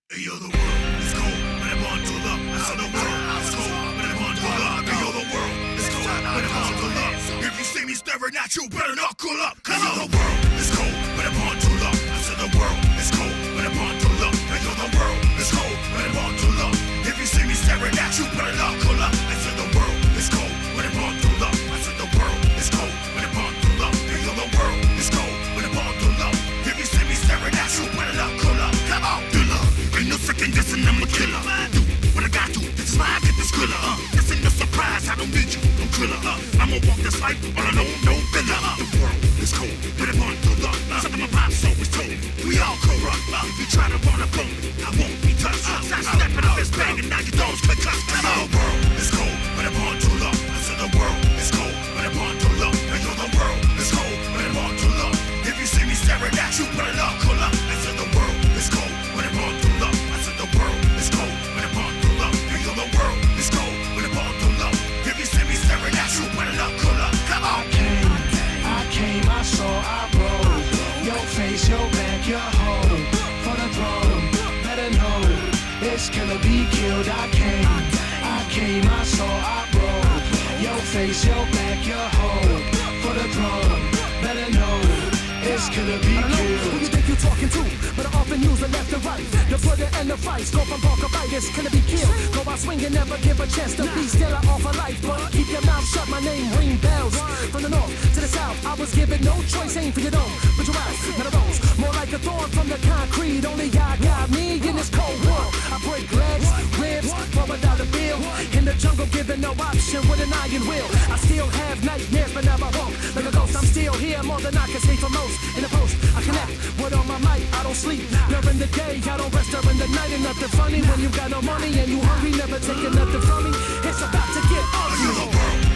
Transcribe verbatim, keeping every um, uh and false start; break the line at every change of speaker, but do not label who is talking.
Hey, yo, the world is cold, but it won't do love. I said the world is cold, but it won't do love. Hey, yo, the world is cold, but it won't do love. If you see me staring at you, better not cool up. Cause yo, the world is cold, but it won't do love. I said the world is cold, but it won't do love. Hey, yo, the world is cold, but it won't do love. If you see me staring at you, better not cool up. I said the world is cold, but it won't do love. I said the world is cold, but it won't do love. Hey, yo, the world is cold, but it won't do love. If you see me staring at you, better not cool up. Come on, do love. Ain't no second guessing, I'm a killer. Do what I got to, this is why I get this killer. Uh, this ain't no surprise, I don't need you, I'm killer. Uh, I'ma walk this life on a no, no filler. Uh, the world is cold, but it won't do love. Uh, something my pops always told me, we all corrupt. Uh, if you try to run up on me, I won't be touched. Uh, stop stepping up this bag and now your thumbs click cuss. Cause the world is cold, but it won't do love. I said the world is cold, but it won't do love. And yo, the world is cold, but it won't do love. If you see me staring at you, better not cool up. I said the world is cold, but it won't do love. I said the world is cold, but it won't do love. And yo, the world is cold, but it won't do love. If you see me staring at you, better not cool up. Come on.
I came, I came, I saw, I rode. Your face, your back, your home. For the throne, better know it's gonna be killed. I came, I came, I saw, I rode. Your face, your back, your home. For the throne, better know it's gonna be killed.
Who you think you're talking to? But I often use the left and right. The further and the fights go from bronchitis, gonna be killed. Go out swinging, never give a chance to be still. I offer life, but keep your mouth shut. My name ring bells. From the north to the south, I was given no choice. Aim for your dome, but your eyes, not a rose. More like a thorn from the concrete. Only God got me in this cold world. I break legs, ribs, for a dollar bill. In the jungle, given no option with an iron will. I still have nightmares, but never won't. Like a ghost, I'm still here more than I can sleep for most. In the post, I connect with all my might. I don't sleep during the day, I don't rest during the night. And nothing funny when you got no money and you hungry, never taking nothing from me. It's about to get ugly.